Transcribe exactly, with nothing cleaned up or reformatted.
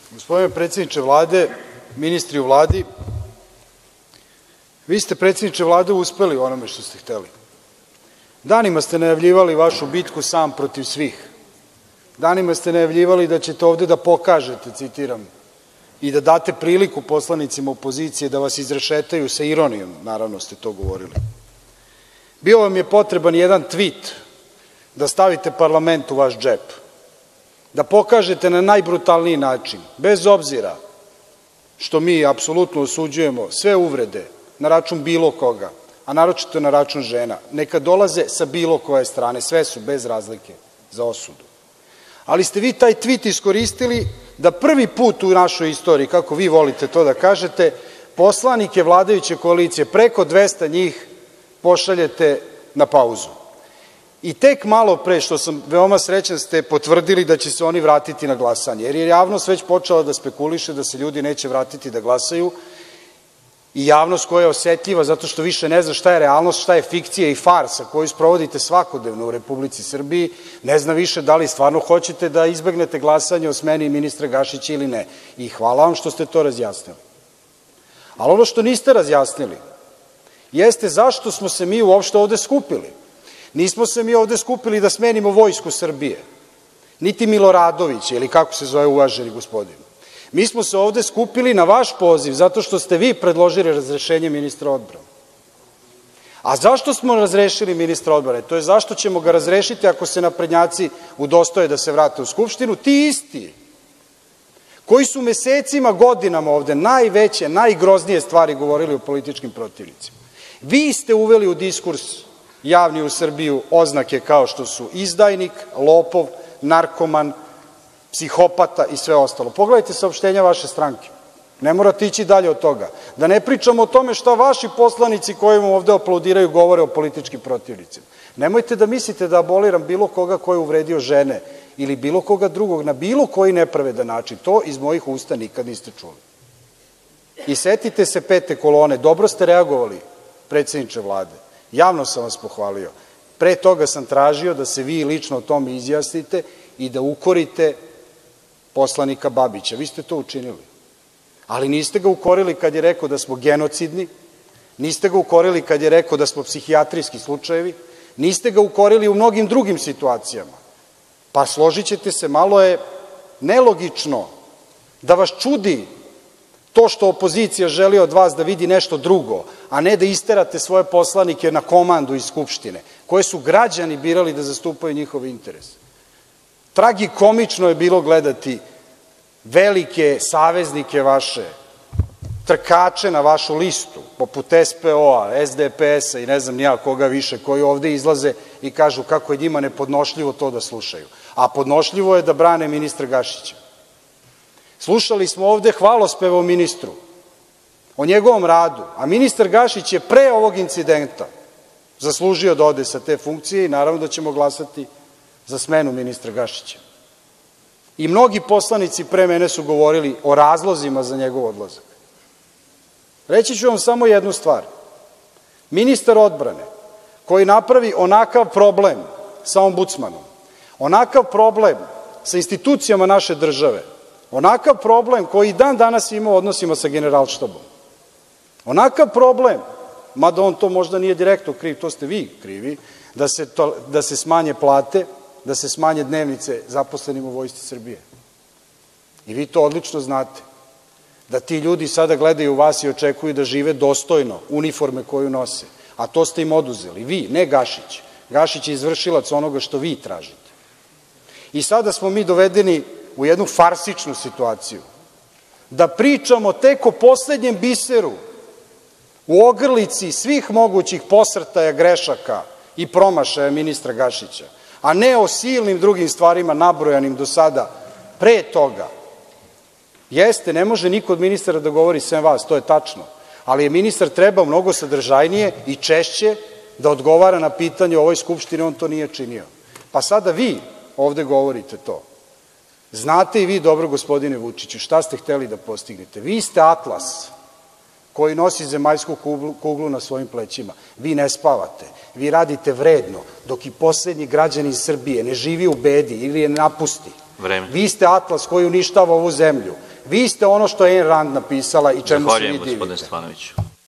Gospodine predsjedniče Vlade, ministri u Vladi, vi ste, predsjedniče Vlade, uspeli u onome što ste hteli. Danima ste najavljivali vašu bitku sam protiv svih. Danima ste najavljivali da ćete ovde da pokažete, citiram, i da date priliku poslanicima opozicije da vas izrešetaju, sa ironijom, naravno ste to govorili. Bio vam je potreban jedan tvit da stavite parlament u vaš džep, da pokažete na najbrutalniji način, bez obzira što mi apsolutno osuđujemo sve uvrede na račun bilo koga, a naročito na račun žena, neka dolaze sa bilo koje strane, sve su bez razlike za osudu. Ali ste vi taj tvit iskoristili da prvi put u našoj istoriji, kako vi volite to da kažete, poslanike vladajuće koalicije, preko dvesta njih, pošaljete na pauzu. I tek malo pre, što sam veoma srećan, ste potvrdili da će se oni vratiti na glasanje, jer je javnost već počela da spekuliše da se ljudi neće vratiti da glasaju i javnost koja je osetljiva zato što više ne zna šta je realnost, šta je fikcija i farsa koju sprovodite svakodnevno u Republici Srbiji, ne zna više da li stvarno hoćete da izbegnete glasanje o smeni ministra Gašića ili ne. I hvala vam što ste to razjasnili. Ali ono što niste razjasnili jeste zašto smo se mi uopšte ovde skupili. Nismo se mi ovde skupili da smenimo Vojsku Srbije, niti Miloradovića, ili kako se zove uvaženi gospodin. Mi smo se ovde skupili na vaš poziv, zato što ste vi predložili razrešenje ministra odbrane. A zašto smo razrešili ministra odbrane? To je zašto ćemo ga razrešiti ako se naprednjaci udostoje da se vrate u Skupštinu, ti isti koji su mesecima, godinama ovde najveće, najgroznije stvari govorili o političkim protivnicima. Vi ste uveli u diskurs javni u Srbiju oznake kao što su izdajnik, lopov, narkoman, psihopata i sve ostalo. Pogledajte saopštenja vaše stranke. Ne morate ići dalje od toga. Da ne pričamo o tome šta vaši poslanici koji vam ovde aplaudiraju govore o političkim protivnicima. Nemojte da mislite da aboliram bilo koga ko je uvredio žene ili bilo koga drugog na bilo koji nepravedan način. To iz mojih usta nikad niste čuli. I setite se pete kolone. Dobro ste reagovali, predsjedniče Vlade. Javno sam vas pohvalio. Pre toga sam tražio da se vi lično o tome izjasnite i da ukorite poslanika Babića. Vi ste to učinili. Ali niste ga ukorili kad je rekao da smo genocidni, niste ga ukorili kad je rekao da smo psihijatrijski slučajevi, niste ga ukorili u mnogim drugim situacijama. Pa složit ćete se, malo je nelogično da vas čudi to što opozicija želi od vas da vidi nešto drugo, a ne da isterate svoje poslanike na komandu iz Skupštine, koje su građani birali da zastupaju njihove interese. Tragikomično je bilo gledati velike saveznike vaše, trkače na vašu listu, poput S P O-a, S D P S-a i ne znam nija koga više, koji ovde izlaze i kažu kako je njima nepodnošljivo to da slušaju. A podnošljivo je da brane ministra Gašića. Slušali smo ovde hvalospeve o ministru, o njegovom radu, a ministar Gašić je pre ovog incidenta zaslužio da ode sa te funkcije i naravno da ćemo glasati za smenu ministra Gašića. I mnogi poslanici pre mene su govorili o razlozima za njegov odlazak. Reći ću vam samo jednu stvar. Ministar odbrane koji napravi onakav problem sa ombudsmanom, onakav problem sa institucijama naše države, onakav problem koji dan danas ima u odnosima sa Generalštabom, onakav problem, mada on to možda nije direktno kriv, to ste vi krivi, da se, to, da se smanje plate, da se smanje dnevnice zaposlenim u Vojsci Srbije. I vi to odlično znate. Da ti ljudi sada gledaju vas i očekuju da žive dostojno uniforme koju nose. A to ste im oduzeli. Vi, ne Gašić. Gašić je izvršilac onoga što vi tražite. I sada smo mi dovedeni u jednu farsičnu situaciju. Da pričamo tek o poslednjem biseru u ogrlici svih mogućih posrtaja, grešaka i promašaja ministra Gašića, a ne o silnim drugim stvarima nabrojanim do sada pre toga. Jeste, ne može niko od ministara da govori sem vas, to je tačno, ali je ministar trebao mnogo sadržajnije i češće da odgovara na pitanje o ovoj Skupštini, on to nije činio. Pa sada vi ovde govorite to. Znate i vi dobro, gospodine Vučiću, šta ste hteli da postignete. Vi ste atlas koji nosi zemaljsku kuglu, kuglu na svojim plećima. Vi ne spavate, vi radite vredno, dok i poslednji građanin Srbije ne živi u bedi ili je napusti. Vreme. Vi ste atlas koji uništava ovu zemlju. Vi ste ono što je Ayn Rand napisala i čemu se vi Zahvaljujem, divite. gospodine Stefanoviću.